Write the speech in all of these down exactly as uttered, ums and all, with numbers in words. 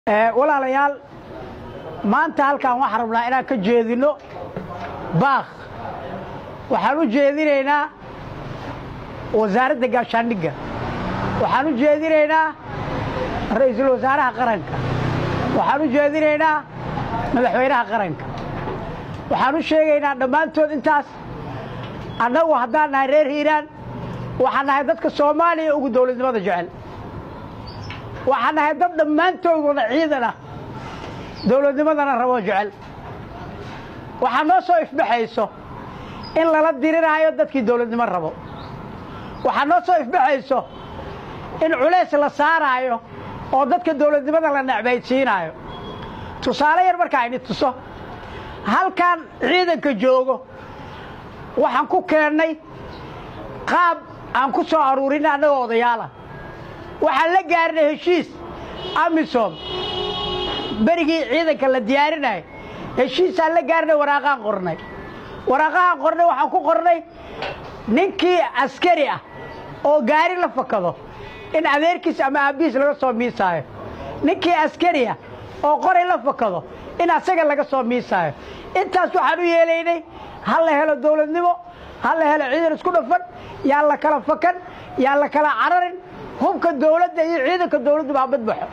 walaalayaal maanta halkan waxaan rabnaa inaan ka jeedino baaq waxaan u jeedinaynaa wasaaradda gaashaandhigga waxaan u jeedinaynaa ra'iisul wasaaraha qaranka waxaan u jeedinaynaa madaxweynaha qaranka waxaan u sheegaynaa dhammaantood intaas annagu haddaan nahay reer hiiraan waxaan nahay dadka Soomaaliya ugu dawladnimada jecel waxaan nahay dad dhammaantood wada ciidan ah dawladnimadana rabo jecel waxaan noo soo ifbaxayso in lala diriraayo dadkii dawladnimo rabo waxaan noo soo ifbaxayso in culays la saaraayo oo dadka dawladnimada la nacbaysiinayo tusaale yar marka ay tuso halkan ciidanka joogo waxaan ku keenay qaab aan ku soo aruurinay anagoo odayaal ah waxaan la gaarnay heshiis amisom berigii ciidanka la diyaarinay heshiisaan la gaarnay waraaqaan qornay waraaqaan qornay waxaan ku qornay ninkii askari ah oo gaari la fakado in adeerkiis ama aabiis laga soo miisaayo ninkii askari ah oo qoray la fakado in asaga laga soo miisaayo intaas waxaan u yeelaynay hal la helo dawladnimo hal la helo ciidan isku dhafan yaa la kala fakan yaa la kala cararin hubka dawladda iyo ciidanka dawladdu baa badbaxo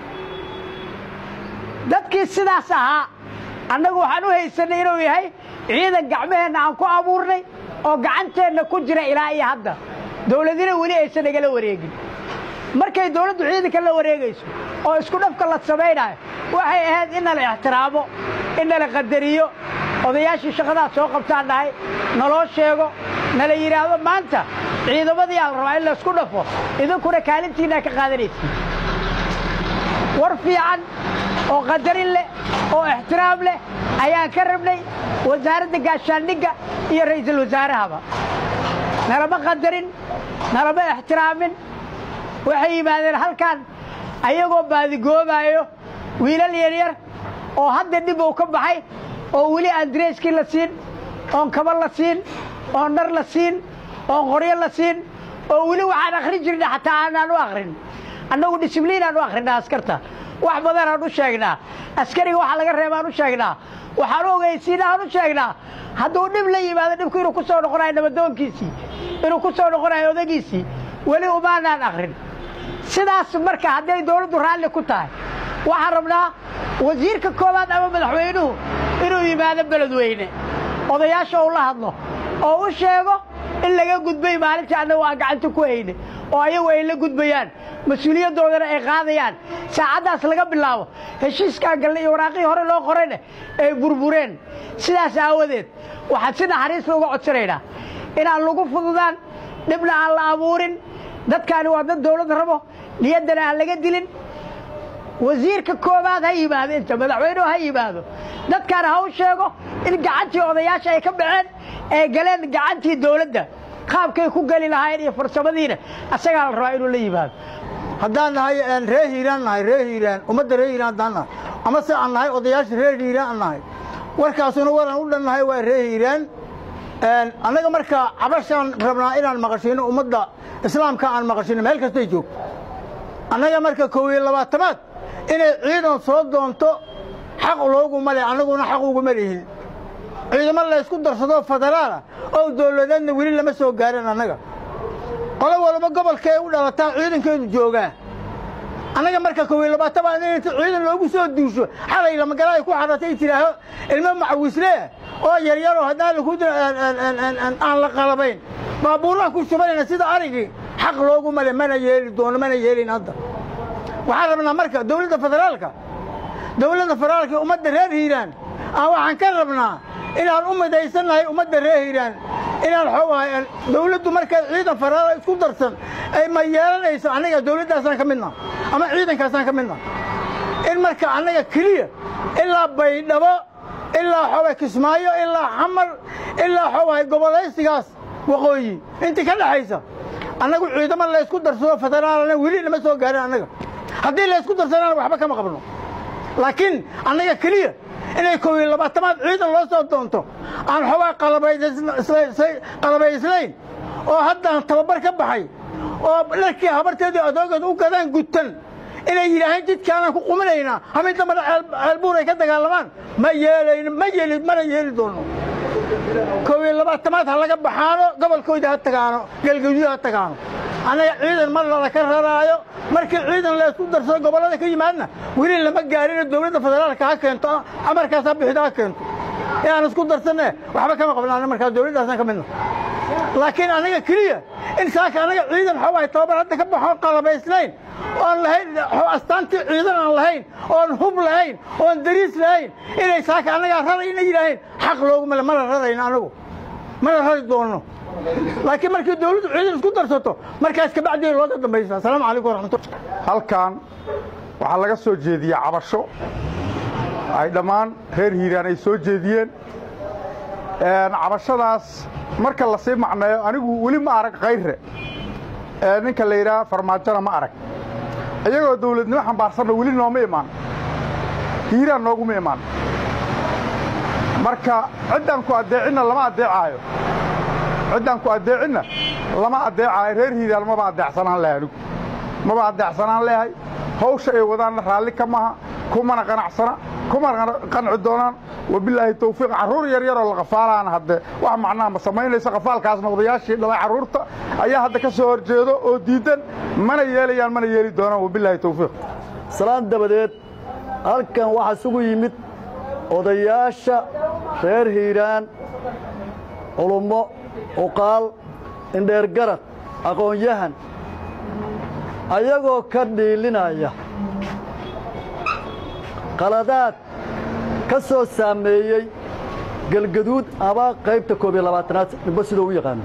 dadkii sidaas ahaa annagu waxaan u haysanay inuu yahay ciidan gacmaheenna aan ku abuurnay oo gacanteenna ku jira ilaa iyo hadda dawladina weli aysan nagala wareegin markay dawladdu ciidanka la wareegayso oo isku dhafka la samaynayo waxay ahayd in la ixtiraamo in la qadariyo odayaashii shaqadaas soo qabtaan nahay naloo sheego nala yidhaahdo maanta ciidamadii aan rabaa in la isku dhafo idinkuna kaalintiina ka qaadanaysiin war fiican oo qadarin leh oo ixtiraam leh ayaan ka rabnay wasaaradda gaashaandhigga iyo ra'iisul wasaarahaba nalama qadarin nalama ixtiraamin waxay yimaadeen halkan ayagoo baadigoobayo wiilal yaryar oo hadda dib uu ka baxay oo weli aan dareeskii la siin oon kaba la siin oon dhar la siin oon qoryo la siin oo weli waxaan akhrin jirnay xataa aanaan u akhrin annagu disibliin aan u akhrinaa askarta wax badan aan u sheegnaa askariga waxa laga reebaan u sheegnaa waxaan u ogeysiinaa aan u sheegnaa hadduu dhib la yimaado dhibku inuu ku soo noqonayo nabadoonkiisii inuu ku soo noqonayo odagiisii weli umaanaan akhrin sidaas marka hadday dawladdu raalli ku tahay waxaan rabnaa wasiirka koowaad ama madaxweynuhu inuu yimaado beledweyne odayaasha uu la hadlo oo u sheego in laga gudbay maalintii annagu aan gacanta ku hayne oo ayagu ay la gudbayaan mas-uuliyadoodana ay qaadayaan saacaddaas laga bilaabo heshiiskaan galnay iyo waraaqihii hore loo qorayna ay burbureen sidaas aawadeed waxaan si naxariis uga codsanaynaa inaan lagu fududaan dhibna aan la abuurin dadkaani waa dad dawlad rabo niyaddana aan laga dilin wasiirka koowaad ha yimaado inta madaxweynuhu ha yimaado dadkaana ha u sheego in gacantii odayaasha ay ka baxeen ay galeen gacantii dawladda qaabkay ku geli lahaayeen iyo farsamadiina asagaa la rabaa inuu la yimaado haddaan nahay reer hiiraan nahay reer hiiraan ummadda reer hiiraan haddaan nahay ama se aan nahay odayaasha reer hiiraan aan nahay warkaasuna waraan u dhan nahay waa reer hiiraan annaga marka cabashaan rabnaa inaan maqashino ummadda islaamka aan maqashino meel kastay joogto annaga marka kow iyo labaatamaad inay ciidan soo doonto xaq looguma leh annaguna xaq uguma lihin ciidamo la isku darsado federaala oo dawladeedna weli lama soo gaarin annaga qolo walba gobolkay u dhalataa ciidankeedu joogaa annaga marka kow iyo labaatamaad in ciidan loogu soo duusho xalay lama galay ku xaratay tiraaho ilmo macawisle oo yaryaro haddaan lagu aan la qalabayn baabuuraha ku shubanayna sida arigii xaq looguma leh mana yeeli doono mana yeelin hadda waxaan rabnaa marka dawladda federaalka dawladda federaalka ummadda reer hiiraan aan waxaan ka rabnaa inaan u midaysannahay ummadda reer hiiraan inaan xoogahay dawladdu markay ciidan federaal isku darsan ay ma yeelanayso annaga dawladdaasaan ka midna ama ciidankaasaan ka midna in marka annaga keliya ilaa baydhabo ilaa xoogahay kismaayo ilaa xamar ilaa xoogahay gobolaysigaas waqooyi intii ka dhaxaysa annagu ciidamo la isku darsado federaalna weli lama soo gaarin annaga haddii la isku darsanana waxba kama qabno laakiin annaga keliya inay kow iyo labaatamaad ciidan loo soo doonto aan xoogaa qalabayslayn oo haddaan tababar ka baxay oo dharkii habarteedii adoogeed u gadaan gutan inay yidhaahaan jidkaanaan ku quminaynaa hamid dambe ceelbuur ay ka dagaalamaan ma yeelayno ma yeeli mana yeeli doono kow iyo labaatamaad ha laga baxaano gobolkooda ha tagaano galgaduud ha tagaano anaga ciidan mar lala ka raraayo markii ciidan la isku darsado gobolada ka yimaadna weli lama gaarin dawladda federaalka ha keento amarkaas ha bixida ha keento yaan isku darsanay waxba kama qabnaan markaa dawladdaasna ka midna laakiin anaga kaliya in saaka anaga ciidan xawaay tababar hadda ka baxo qalabaysnayn oon lahayn astaantii ciidan aan lahayn oon hub lahayn oon dariis lahayn inay saaka anaga rarayna yiraahdeen xaq looguma la mara rarayna anagu mana rari doono laakiin markii dawladdu ciidan isku darsato markaas ka bacdi loo dambeeyay assalaamu calaykum waraxmatullahi halkan waxa laga soo jeediyay cabasho ay dhamaan reer hiiraan ay soo jeediyeen een cabashadaas marka la sii macnayo anigu wali ma arag qayre ee ninka la yiraahdo farmaajona ma arag ayagoo dawladnimo xambaarsan wali nooma imaan hiiraan noogu ma imaan marka ciidan ku adeecina lama adeecayo ciidan ku adeecina lama adeecayo reer hiiraan ma adeecsanaan leeyahay ma adeecsanaan leeyahay hawsha ay wadaan raali kama kuma qanacsana kuma qanci doonaan wabillahi tawfiiq caruur yar yar oo la qafaalaan hadda wax macnaa ma sameynaysa qafaalkaas noqdayaashii dhalay caruurta ayaa hadda ka soo horjeedo oo diidan mana yeelayaan mana yeeli doonaan wabillahi tawfiiq salaan dabadeed halkan waxa isugu yimid odayaasha reer hiiraan culummo uqaal indheer garad aqoon-yahan ayagoo ka dhiilinaya qaladaad ka soo saameeyey galgaduud ama qaybta koob iyo labaatanaad ninba sidoo u yaqaano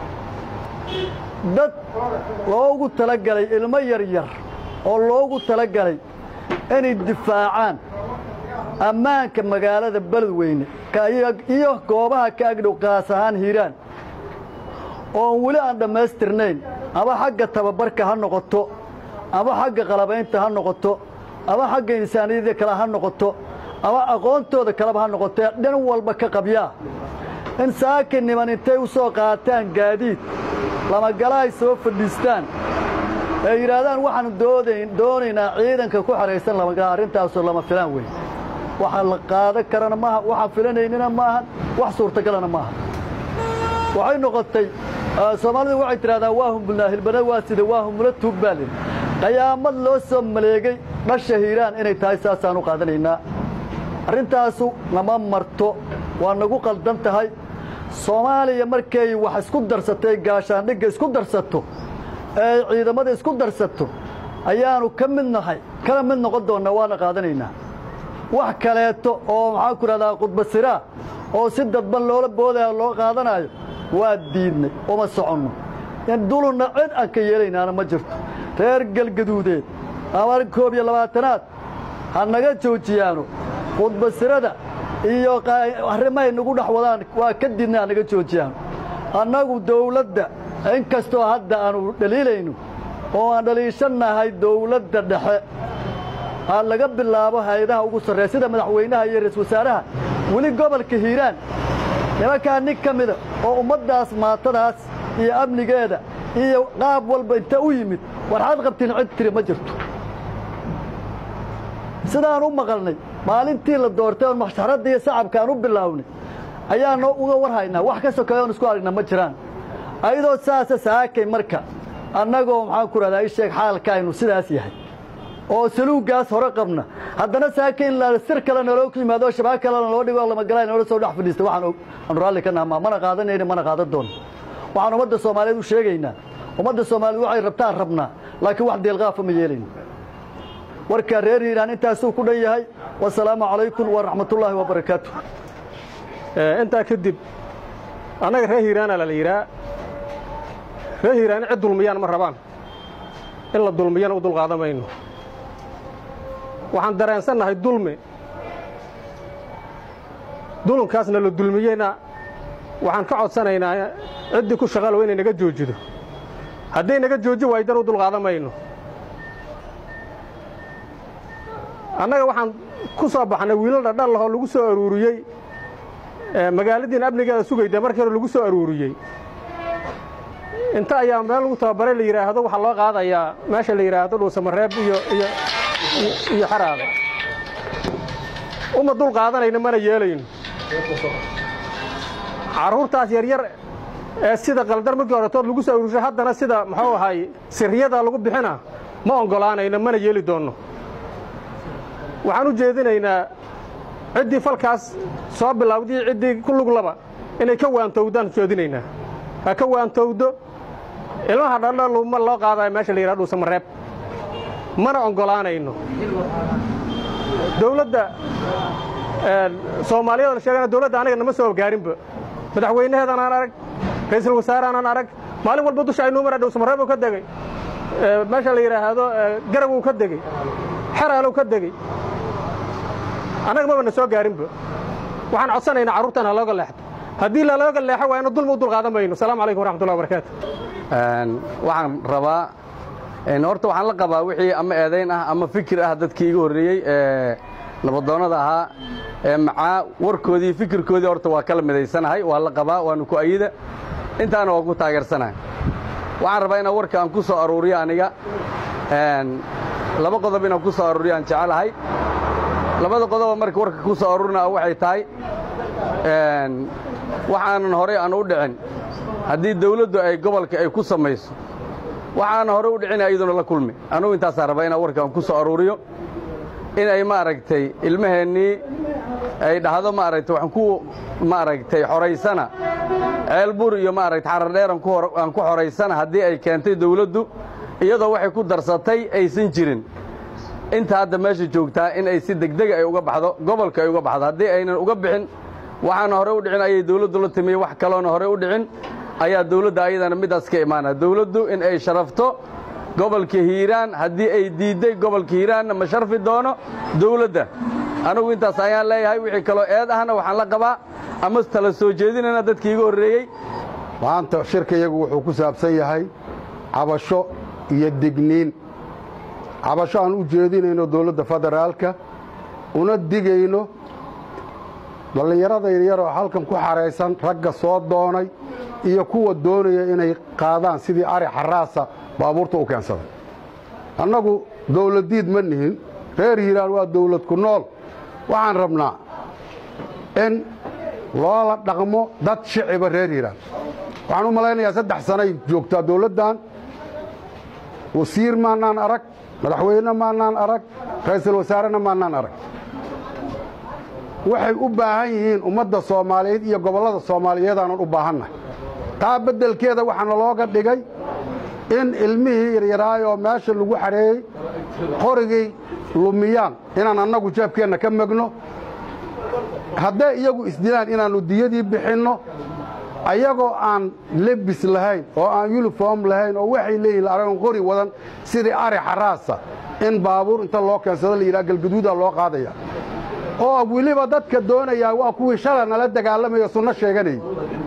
dad loogu talagalay ilmo yar yar oo loogu talagalay inay difaacaan ammaanka magaalada beledweyne iyo goobaha ka agdhow qaas ahaan hiiraan oon weli aan dhammaystirnayn ama xagga tababarka ha noqoto ama xagga qalabaynta ha noqoto ama xagga insaaniyadda kale ha noqoto ama aqoontooda kaleba ha noqotee dhan walba ka qabyaa in saaki niman intay u soo qaataan gaadiid lamagala ay soo fadhiistaan ay yidhaahdaan waxaanu doonaynaa ciidanka ku xahaysan lamagala arrintaasoo lama filaan weyn waxa la qaadan karana maaha waxaan filanaynina maahan wax suurtagalana maaha waxay noqotay soomaalidu waxay tidhahdaa waa humbulnaa hilbana waa sida waa humula tuug baa lidhi qayaamad loo soo maleegay dhasha hiiraan inay tahay saasaan u qaadanaynaa arrintaasu nama marto waa nagu qaldan tahay soomaaliya markay wax isku darsatay gaashaandhigga isku darsato ee ciidamada isku darsato ayaanu ka mid nahay kana mid noqon doonnaa waana qaadanaynaa wax kaleeto oo maxaan ku idhahdaa khudbasiraa oo si dadban loola boodaya loo qaadanayo waa diidnay uma soconno in dulunna cid aan ka yeelaynaana ma jirto reer galgaduudeed ama koob iyo labaatanaad ha naga joojiyaano khudbasirada iyo arrimahay nagu dhex wadaan waa ka diidna ha naga joojiyaan annagu dawladda in kastoo hadda aanu dhaliilayno oo aan dhaliishannahay dawladda dhexe ha laga bilaabo hay-adaha ugu sarreeya sida madaxweynaha iyo ra-isul wasaaraha weli gobolka hiiraan nimankaa nin ka mida oo ummaddaas maatadaas iyo amnigeeda iyo qaab walba inta u yimid warxaad qabtiin cid tiri ma jirto sidaan u maqalnay maalintii la doortay oon maxsharadda iyo sacabka aan u bilaawnay ayaanoo uga war haynaa wax ka sokeeya oon isku aragna ma jiraan ayadoo saasa saakay marka annagoo maxaan ku rahdaa i sheeg xaalka aynu sidaas yahay oo saluuggaas hore qabna haddana saakay in la sir kale naloo ku yimaado shabaag kalena loo dhigo lamagala noola soo dhex fadhiista waxaan aanu raalli ka nahamaa mana qaadanayna mana qaadan doono waxaan ummadda soomaaliyeed u sheegaynaa ummadda soomaaliyeed waxay rabtaan rabnaa laakiin wax deelqaafa ma yeelayno warkaa reer hiiraan intaasuu ku dhan yahay wasalaamu calaykum waraxmatullaahi wabarakaatu intaa kadib annaga reer hiiraana la yidhaa reer hiiraan cid dulmiyaan ma rabaan in la dulmiyana u dulqaadan mayno waxaan dareensannahay dulmi dulunkaasna la dulmiyeyna waxaan ka codsanaynaa ciddii ku shaqalow inay naga joojido hadday naga jooji waaydan u dulqaadan mayno annaga waxaan ku soo baxnay wiilal dhadhan lahoo lagu soo aruuriyey magaaladiina amnigeeda sugayda markii hore lagu soo aruuriyey inta ayaa meel lagu tababaray la yiraahdo waxa loo qaadayaa meesha la yiraahdo Dhuusamareeb iyo iyo iyo Xaraada uma dul qaadanayna mana yeelayno caruurtaas yar yar ee sida qaldar markii hore tood lagu soo urushay haddana sida maxuu ahay sirriyada lagu bixina ma ogolaanayna mana yeeli doono waxaan u jeedinaynaa ciddii falkaas soo bilowday ciddii ku lug laba inay ka waantowdaan jeedinaynaa ha ka waantowdo ilmaha dhaldhalu ma loo qaadayo meesha la yiraahdo Dhuusamareeb mana ogolaanayno dawladda ee Soomaaliya la sheegana dawladda anaga nama soo gaarinba madaxweynaheedan aan arag ra'iisul wasaarahan aan arag maalin walba dusha ay numar Dhuusamareeb ka dagay meesha la yiraahdo garab uu ka dagay xaraalo ka dagay anaga ma soo gaarinba waxaan codsanaynaa caruurtana looga leexdo haddii la looga leexo waa inuu dulmi u dul qaadan mayno salaamu calaykum waraxmatullahi wabarakaatu een waxaan rabaa in horta waxaan la qabaa wixii ama eedayn ah ama fikir ah dadkii iga horeeyay ee nabadoonada ahaa ee macaa warkoodii fikirkoodii horta waa kala midaysanahay waa la qabaa waanu ku ayida intaana waa ku taageersanahay waxaan rabaa inaan warka aan ku soo aruuriyo aniga een laba qodob inaan ku soo aruuriyo aan jecelahay labada qodob marka warka ku soo aruurina waxay tahay een waxaan hore aan u dhicin haddii dawladdu ay gobolka ay ku samayso waxaan hore u dhicin ayaduna la kulmi anigu intaas rabaa inaan warka aan ku soo aruuriyo in ay maaragtay ilmaheennii ay dhahdo maaragtay waxaan ku maaragtay xoraysana ceelbur iyo maaragtay xarar dheer aan ku aan ku xoraysana haddii ay keentay dawladdu iyadoo waxay ku darsatay aysan jirin inta hadda meesha joogtaa in ay si degdeg ay uga baxdo gobolka ay uga baxdo haddii aynan uga bixin waxaan hore u dhicin ayay dawladdu la timiyay wax kaloona hore u dhicin ayaa dawladda ayadana midaas ka imaanaa dawladdu in ay sharafto gobolka Hiiraan haddii ay diiday gobolka Hiiraan ma sharfi doono dawladda anigu intaas ayaan leeyahay wixii kale eed ahna waxaan la qabaa ama tala soo jeedinayna dadkii iga horeeyay maanta shirkayagu wuxuu ku saabsan yahay cabasho iyo digniin cabasho aan u jeedinayno dawladda federaalka una digayno dhalinyarada yaryar oo halkan ku xareysan ragga soo doonay iyo kuwa doonaya inay qaadaan sidii ari xaraasa baabuurta u keensaday annagu dawladiid ma nihin reer Hiiraan waa dawlad ku nool waxaan rabnaa in loola dhaqmo dad shiciba reer Hiiraan waxaan u malaynayaa saddex sano ay joogtaa dawladdan wasiir maanaan arag madaxweyne maanaan arag ra'iisul wasaarena maanaan arag waxay u baahan yihiin ummadda Soomaaliyeed iyo gobollada Soomaaliyeed aan u baahannahay taa beddelkeeda waxaana looga dhigay in ilmihii yaryaraayoo meesha lagu xareeyey qorigay lumiyaan inaan annagu jeebkeenna ka magno hadday iyagu isdilaan inaannu diyadii bixinno ayagoo aan lebis lahayn oo aan uniform lahayn oo waxay leeyihin la aragon qori wadan sidii ari xaraasa in baabuur inta loo keensado la yidhaha galgaduudaa loo qaadaya oo weliba dadka doonayaa waa kuwii shala nala dagaalamayo sunno sheeganayay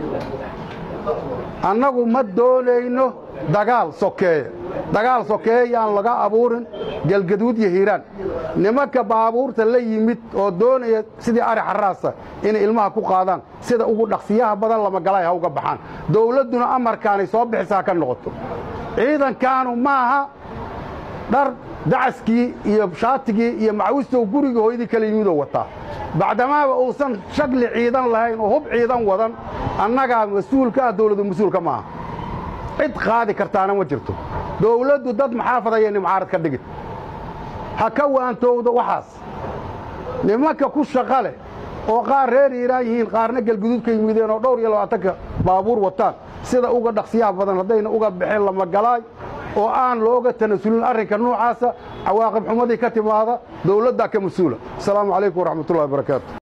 annagu ma doonayno dagaal sokeeye dagaal sokeeye yaan laga abuurin galgaduud iyo Hiiraan nimanka baabuurta la yimid oo doonaya sidii ari xaraasa inay ilmaha ku qaadaan sida ugu dhaqsiyaha badan lama galay ha uga baxaan dawladduna amarkaanay soo bixisaa ka noqoto ciidankaanu maaha dhar dacaskii iyo shaatigii iyo macawistow guriga hooyadii kala yimidoo wataa bacdamaaba uusan shagli ciidan lahayn oo hub ciidan wadan annagaa mas-uulka ah dawladdu mas-uulka maaha cid qaadi kartaana ma jirto dawladdu dad maxaafadaya mucaarad ka dhigid ha ka waantowdo waxaas nimanka ku shaqa leh oo qaar reer Hiiraan yihiin qaarna galguduud ka yimideen oo dhowr iyo labaatanka baabuur wataan sida uga dhaqsiyaha badan haddayna uga bixin lama galaay oo aan looga tanasulin arrinka noocaasa cawaaqib xumadii ka timaada dawladda ka mas-uula asalaamu calaykum waraxmatullahi wabarakaatu